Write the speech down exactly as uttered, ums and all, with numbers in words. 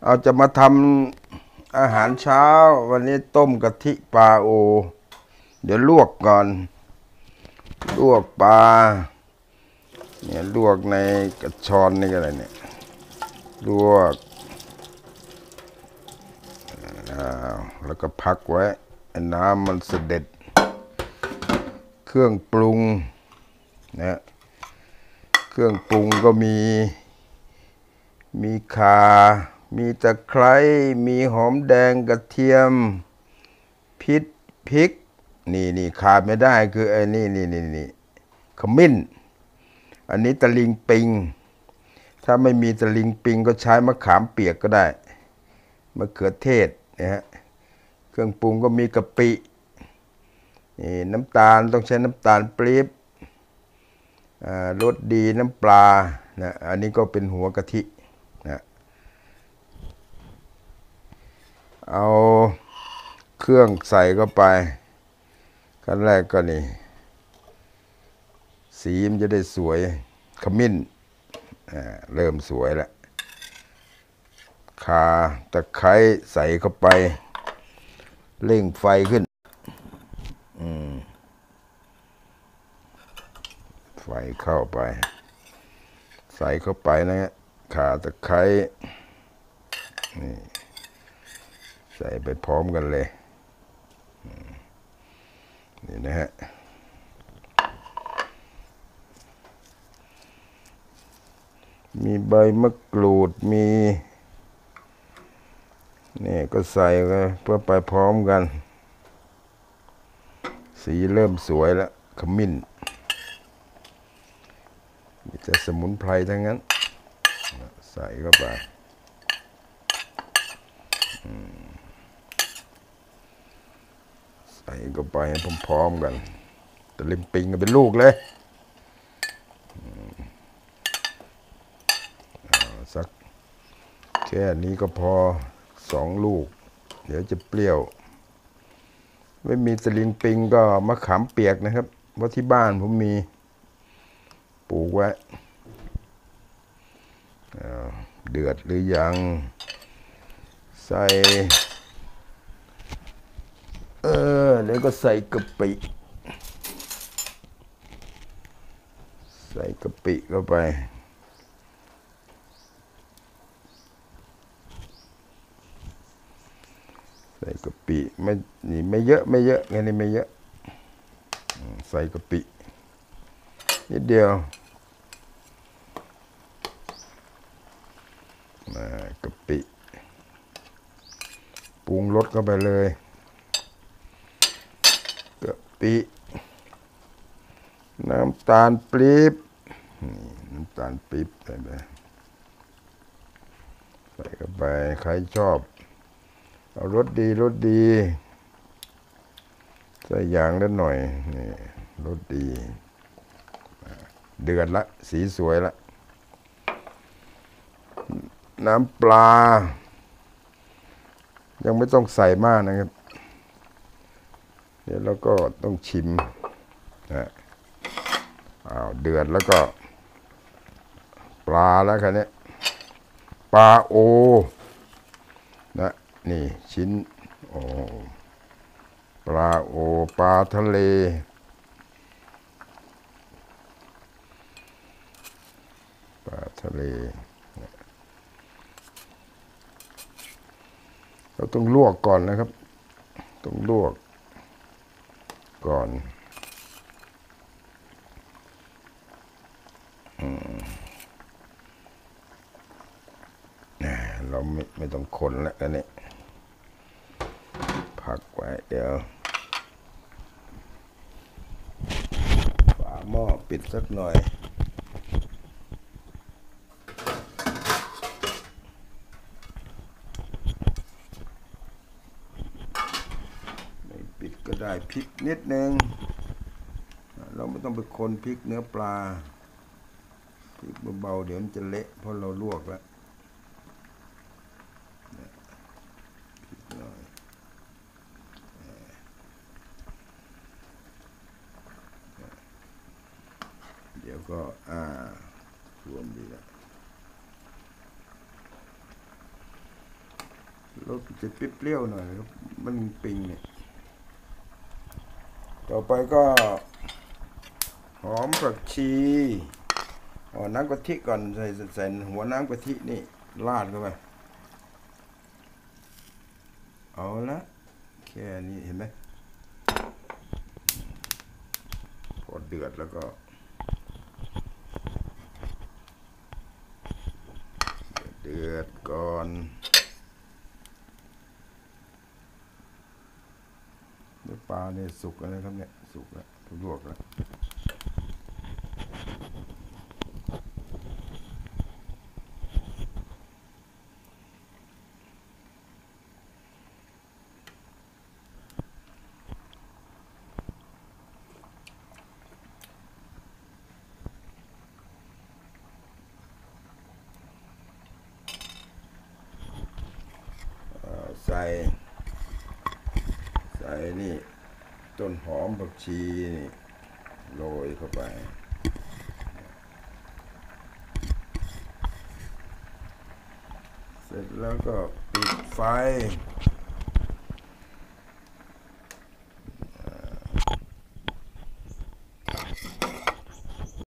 เอาจะมาทำอาหารเช้าวันนี้ต้มกะทิปลาโอเดี๋ยวลวกก่อนลวกปลาเนี่ยลวกในกระชอนนี่ก็อะไรเนี่ยลวกแล้วก็พักไว้น้ำมันเสด็จเครื่องปรุงนะเครื่องปรุงก็มีมีข่ามีตะไคร้มีหอมแดงกระเทียมพริกพริกนี่นี่ขาดไม่ได้คือไอ้นี่นี่นี่นี่ขมิ้นอันนี้ตะลิงปิงถ้าไม่มีตะลิงปิงก็ใช้มะขามเปียกก็ได้มะเขือเทศนะฮะเครื่องปรุงก็มีกะปินี่น้ำตาลต้องใช้น้ำตาลปี๊บรสดีน้ำปลานะอันนี้ก็เป็นหัวกะทินะเอาเครื่องใส่เข้าไปขั้นแรกก็นี่สีมันจะได้สวยขมิ้นเริ่มสวยแล้วข่าตะไคร้ใส่เข้าไปเร่งไฟขึ้นไฟเข้าไปใส่เข้าไปนะฮะข่าตะไคร้นี่ใส่ไปพร้อมกันเลยนี่นะฮะมีใบมะกรูดมีนี่ก็ใส่ไปเพื่อไปพร้อมกันสีเริ่มสวยแล้วขมิ้นมีแต่สมุนไพรทั้งนั้นใส่เข้าไปใส่เข้าไปให้พร้อมๆกันตะลิงปิงก็เป็นลูกเลยสักแค่นี้ก็พอสองลูกเดี๋ยวจะเปรี้ยวไม่มีตะลิงปิงก็มะขามเปียกนะครับเพราะที่บ้านผมมีปลูกไว้เดือดหรือยังใส่เออเดี๋ยวก็ใส่กะปิใส่กะปิเข้าไปใส่กะปิไม่นี่ไม่เยอะไม่เยอะไงนี่ไม่เยอะใส่กะปินิดเดียวกะปิปรุงรสเข้าไปเลยกะปิน้ำตาลปี๊บน้ำตาลปี๊บใส่ไปใส่เข้าไปใครชอบเอารสดีรสดีใส่อย่างละหน่อยนี่รสดีเดือดละสีสวยละน้ำปลายังไม่ต้องใส่มากนะครับเดี๋ยวเราก็ต้องชิมนะอ้าวเดือดแล้วก็ปลาแล้วคันนี้ปลาโอนะนี่ชิ้นโอปลาโอปลาทะเลปลาทะเลเราต้องลวกก่อนนะครับต้องลวกก่อนเราไม่ไม่ต้องคนแล้วกันนี่พักไว้เดี๋ยวฝาหม้อปิดสักหน่อยไม่ปิดก็ได้พริกนิดนึงเราไม่ต้องไปคนพริกเนื้อปลาพริกเบาๆเดี๋ยวมันจะเละเพราะเราลวกแล้วเดี๋ยวก็อ่ารวมดีแล้ว ฝรสจะเปรี้ยวๆหน่อยครับมันปิงเนี่ยต่อไปก็หอมผักชีอ๋อน้ำกะทิก่อนใส่ใส่หัวน้ำกะทินี่ราดเข้าไปเอาละแค่นี้เห็นไหมพอเดือดแล้วก็เดือดก่อนเนื้อปลาเนี่ยสุกแล้วนะครับเนี่ยสุกแล้วลวกแล้วใส่ใส่นี่ต้นหอมผักชีนี่โรยเข้าไปเสร็จแล้วก็ปิดไฟ